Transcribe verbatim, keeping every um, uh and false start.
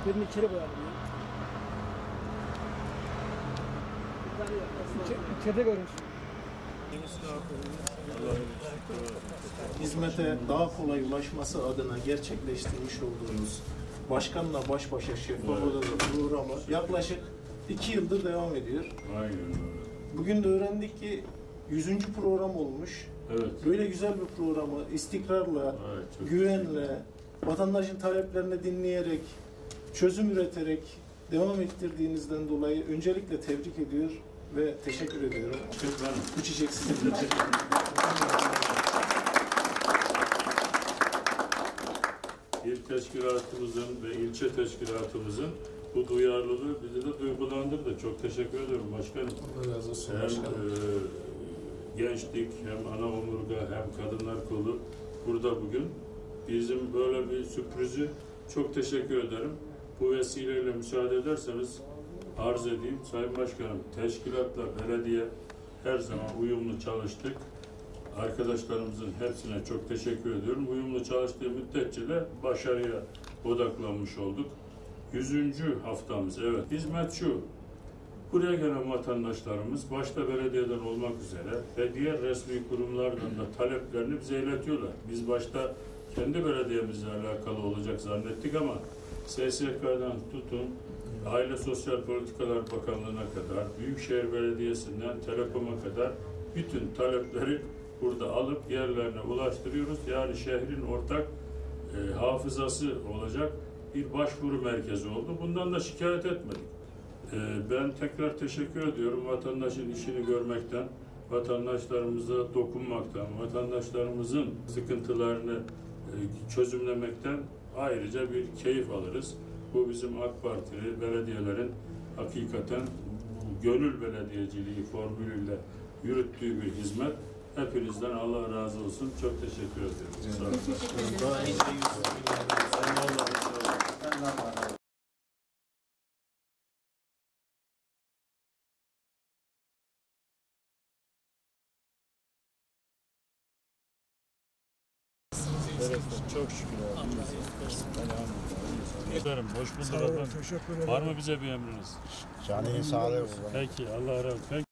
Birini içeri koyalım ya. İçeride görünsün. Hizmete daha kolay ulaşması adına gerçekleştirmiş olduğunuz başkanla baş başa şeffaf odada programı yaklaşık iki yıldır devam ediyor. Aynen öyle. Bugün de öğrendik ki yüzüncü program olmuş. Evet. Böyle güzel bir programı istikrarla, Evet, güvenle, vatandaşın taleplerini dinleyerek, çözüm üreterek devam ettirdiğinizden dolayı öncelikle tebrik ediyor ve teşekkür ediyorum. Bu çiçek sizin de. İl teşkilatımızın ve ilçe teşkilatımızın bu duyarlılığı bizi de duygulandırdı. Çok teşekkür ediyorum başkanım. Allah razı olsun Hem başkanım. e, gençlik, hem ana omurga, hem kadınlar kolu burada bugün. Bizim böyle bir sürprizi çok teşekkür ederim. Bu vesileyle müsaade ederseniz arz edeyim. Sayın Başkanım, teşkilatla belediye her zaman uyumlu çalıştık. Arkadaşlarımızın hepsine çok teşekkür ediyorum. Uyumlu çalıştığı müddetçe de başarıya odaklanmış olduk. Yüzüncü haftamız, evet. Hizmet şu, buraya gelen vatandaşlarımız, başta belediyeden olmak üzere ve diğer resmi kurumlardan da taleplerini bize iletiyorlar. Biz başta kendi belediyemizle alakalı olacak zannettik ama S S K'dan tutun, Aile Sosyal Politikalar Bakanlığı'na kadar, Büyükşehir Belediyesi'nden Telekom'a kadar bütün talepleri burada alıp yerlerine ulaştırıyoruz. Yani şehrin ortak e, hafızası olacak bir başvuru merkezi oldu. Bundan da şikayet etmedik. E, ben tekrar teşekkür ediyorum vatandaşın işini görmekten, vatandaşlarımıza dokunmaktan, vatandaşlarımızın sıkıntılarını e, çözümlemekten ayrıca bir keyif alırız. Bu bizim AK Partili belediyelerin hakikaten gönül belediyeciliği formülüyle yürüttüğü bir hizmet. Hepinizden Allah razı olsun. Çok teşekkür ediyorum. Sağ olun. Evet, çok şükür abi. Ederim. Hoş bulduk efendim. Teşekkür ederim. Var mı bize bir emriniz? Canı sağlığı. Peki. Allah razı olsun. Peki.